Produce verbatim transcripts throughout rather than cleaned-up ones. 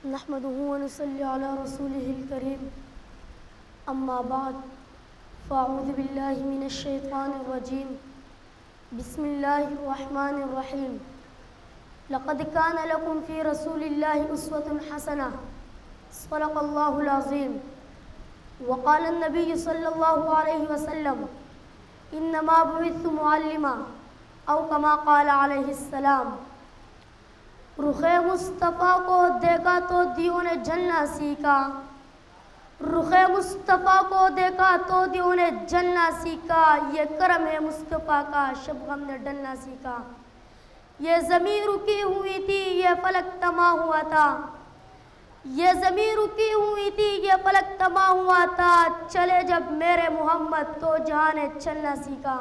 نحمده ونصلي على رسوله الكريم اما بعد فاعوذ بالله من الشيطان الرجيم بسم الله الرحمن الرحيم لقد كان لكم في رسول الله أسوة حسنة صدق الله العظيم وقال النبي صلى الله عليه وسلم إنما بعثت معلما أو كما قال عليه السلام رخ مصطفیٰ کو دیکھا تو دیوں نے جلنا سیکھا رخ مصطفیٰ کو دیکھا تو دیوں نے جلنا سیکھا یہ کرم ہے مصطفیٰ کا شبغم نے ڈلنا سیکھا یہ زمین رکی ہوئی تھی یہ فلک تما ہوا تھا یہ زمین رکی ہوئی تھی یہ فلک تما ہوا تھا چلے جب میرے محمد تو جہاں نے چلنا سیکھا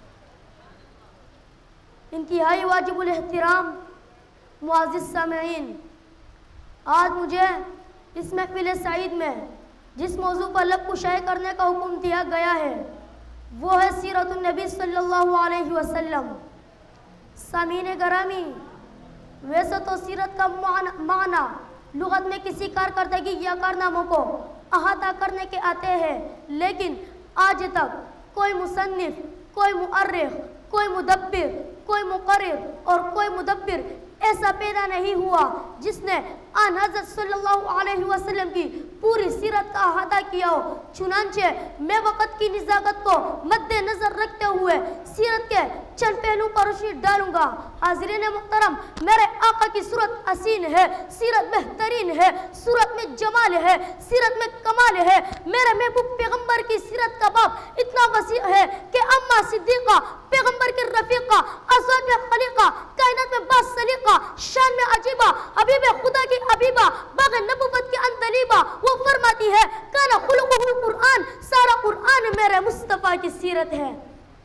انتہائی واجب الاحترام معزز سامعین، آج مجھے اس محفل سعید میں جس موضوع پر لب کشائی کرنے کا حکم دیا گیا ہے وہ ہے سیرت النبی صلی اللہ علیہ وسلم۔ سامعین گرامی، ویسے تو سیرت کا معنی لغت میں کسی کارکردگی یا کارناموں کو احاطہ کرنے کے آتے ہیں، لیکن آج تک کوئی مصنف، کوئی مؤرخ، کوئی مدبر، کوئی مقرر اور کوئی مدبر ایسا پیدا نہیں ہوا جس نے آن حضرت صلی اللہ علیہ وسلم کی پوری سیرت کا احاطہ کیا ہو۔ چنانچہ میں وقت کی نزاکت کو مد نظر رکھتے ہوئے سیرت کے چند پہلو پر روشنی ڈالوں گا۔ حاضرین محترم، میرے آقا کی صورت حسین ہے، سیرت بہترین ہے، صورت میں جمال ہے، سیرت میں کمال ہے۔ میرے محبوب پیغمبر کی سیرت کا باب اتنا وسیع ہے کہ اما صدیقہ، پیغمبر کی رفیقہ، ازواج میں خلیقہ، کائنات میں با سلیقہ، شان میں عجیبہ، حبیب خدا کی حبیبہ، باغ نبوت کی اندلیبہ، وہ فرماتی ہے کانا خلقہ القرآن، سارا قرآن میرے مصطفیٰ کی سیرت ہے۔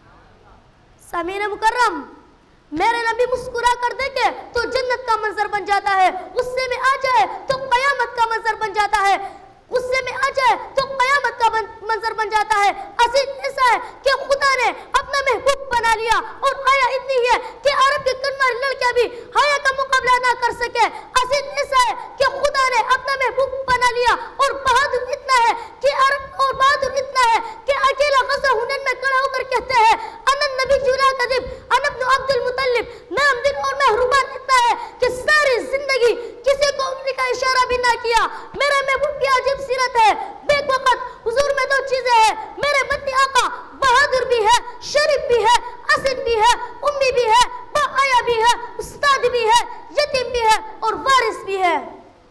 سامعین مکرم، میرے نبی مسکرا کر دیکھے تو جنت کا منظر بن جاتا ہے، غصے میں آ جائے تو قیامت کا منظر بن جاتا ہے، غصے میں آ جائے تو قیامت کا منظر بن جاتا ہے۔ عزیز ایسا ہے کہ خدا نے اپنا محبوب بنا لیا اور آیا اتنی ہے کہ عرب کی کنوار لڑکیاں بھی حیا کا مقابلہ نہ کر سکے۔ عزیز ایسا ہے کہ خدا نے اپنا محبوب بنا لیا اور بہادر اتنا ہے کہ عرب اور بہادر اتنا ہے کہ اکیلا غزہ ہنین میں کھڑا ہو کر کہتے ہیں انا نبی جولا کذب انا ابن عبد المطلب، نام دن اور مہربان اتنا ہے کہ ساری زندگی کسی کو انگلی کا اشارہ بھی نہ کیا۔ میرے محبوب کی عجیب سیرت ہے، بیک وقت حضور میں دو چیزیں ہیں، میرے مدنی آقا بہادر بھی ہے، شریف بھی ہے، اسد بھی ہے، امی بھی ہے، با آیا بھی ہے، استاد بھی ہے، یتیم بھی ہے اور وارث بھی ہے۔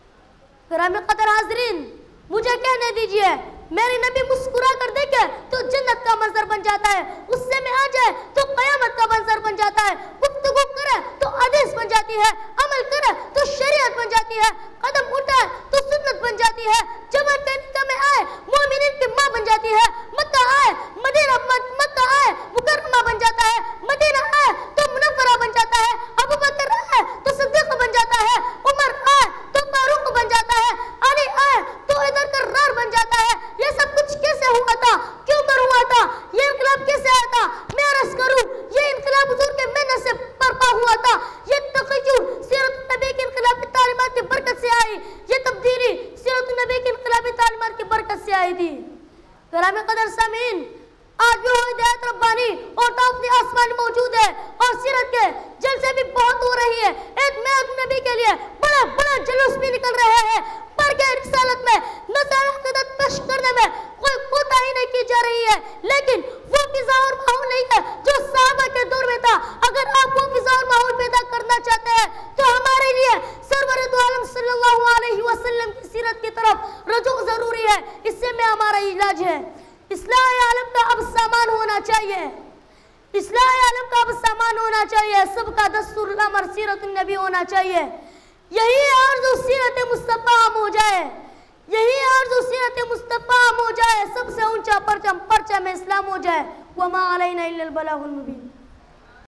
گرامی قدر حاضرین، مجھے کہنے دیجئے، میرے نبی مسکرا کر دیکھے تو جنت کا منظر بن جاتا ہے، غصے میں آ جائے تو قیامت کا منظر بن جاتا ہے، گفتگو کرے تو حدیث بن جاتی ہے، عمل کرے تو شریعت بن جاتی ہے، قدم اٹھائے تو سنت بن جاتی ہے، جوان کے نکاح میں آئے مومنین کی ماں بن جاتی ہے، مکہ آئے مدینہ مکہ آئے مکرمہ بن جاتا ہے، مدینہ آئے تو منورہ بن جاتا ہے، ابو بکر آئے تو صدیق بن جاتا ہے، عمر آئے تو فاروق بن جاتا ہے، علی آئے تو ادھر کرار بن جاتا ہے۔ یہ سب کچھ کیسے ہوا تھا، کیوں کر ہوا تھا، یہ انقلاب کیسے آیا تھا؟ میں عرض کروں، یہ انقلاب حضور کے محنت سے برپا ہوا تھا، یہ تغیر سیرت النبی کی انقلابی تعلیمات کی برکت سے آئی، یہ تبدیلی سیرت النبی کی انقلابی تعلیمات کی برکت سے آئی تھی۔ گرامی قدر سامعین، آج بھی وہ ہدایت ربانی اور توفیق آسمان موجود ہے اور سیرت کے جلسے بھی بہت ہو رہی ہے۔ ایک میعاد نبی کے لیے بڑا بڑا جلوس بھی نکل رہے ہیں، پر کے رسالت میں نظر حقیقت پیش کرنے میں کوئی کوتاہی نہیں کی جا رہی ہے، لیکن وہ فضا اور ماحول نہیں ہے جو صحابہ کے دور میں تھا۔ اگر آپ وہ فضا اور ماحول پیدا کرنا چاہتے ہیں تو ہمارے لیے سرور دو عالم صلی اللہ علیہ وسلم کی سیرت کی طرف رجوع ضروری ہے، اس سے میں ہمارا علاج ہے۔ اصلاح عالم کا اب سامان ہونا چاہیے، اصلاح عالم کا اب سامان ہونا چاہیے، سب کا دستور الامر سیرت النبی ہونا چاہیے۔ یہی آرزو سیرت مصطفیٰ عام ہو جائے، یہی آرزو سیرت مصطفیٰ عام ہو جائے، سب سے اونچا پرچم پرچم اسلام ہو جائے۔ وما علینا الا البلاغ المبین۔